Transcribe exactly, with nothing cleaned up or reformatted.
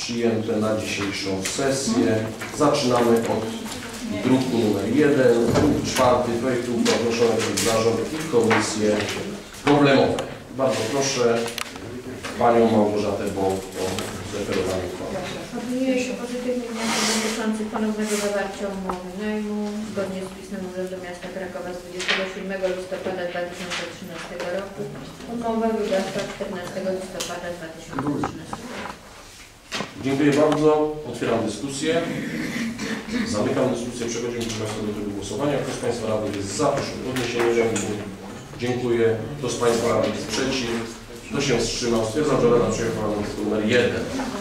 przyjęte na dzisiejszą sesję. Zaczynamy od druku numer jeden, punkt czwarty projektu ogłoszony przez zarząd i komisje problemowe. Bardzo proszę Panią Małgorzatę Bąk o zreferowanie uchwały. Opiniuje się pozytywnie wniosek dotyczący ponownego zawarcia umowy najmu zgodnie z pismem Urzędu Miasta Krakowa z dwudziestego siódmego listopada dwa tysiące trzynastego roku. Umowa wydawcza czternastego listopada dwa tysiące trzynastego roku. Dziękuję bardzo. Otwieram dyskusję. Zamykam dyskusję. Przechodzimy do tego głosowania. Kto z Państwa radnych jest za? Proszę o podniesienie ręki. Dziękuję. Kto z Państwa radnych jest przeciw? Kto się wstrzymał? Stwierdzam, że Rada przyjęła artykuł numer jeden.